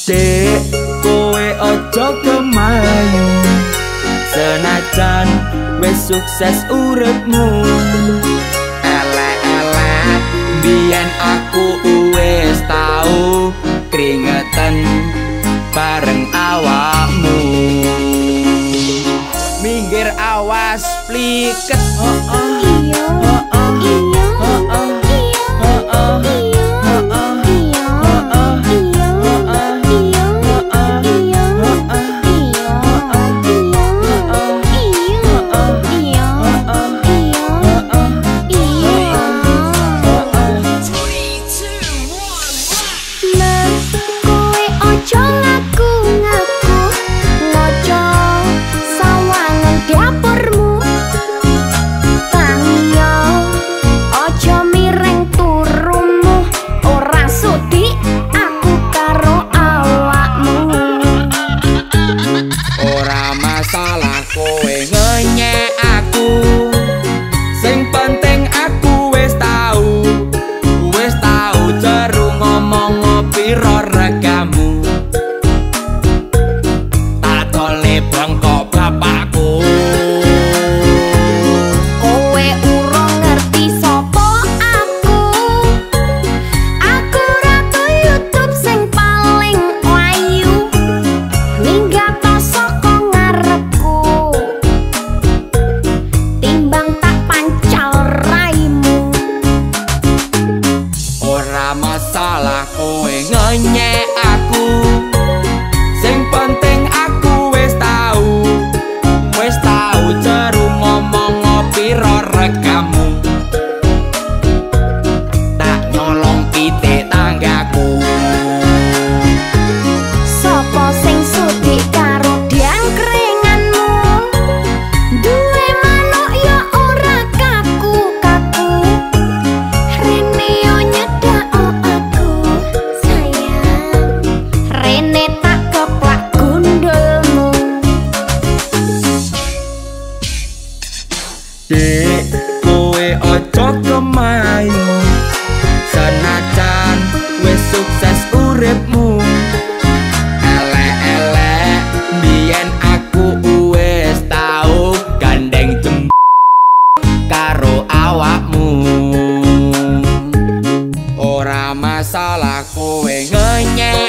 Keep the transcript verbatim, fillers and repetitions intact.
Dek, kowe ojo kemayu, senajan wis sukses uripmu. Elek-elek biyen aku wis tau keringetan bareng awakmu. Minggir awas pliket. Oh oh. Masalah kowe ngenyek aku, sing penting aku wis tau, wis tau jeru ngomong piro regamu, tak nyolong pitik tanggaku. Sopo sing sudi karo diang keringanmu, duwe manuk ya ora kaku-kaku, rene yo nyedak Dek, kowe ojo kemayu, senajan wis sukses uripmu. Elek-elek biyen aku wis tau gandeng jem karo awakmu. Ora masalah kowe ngenyek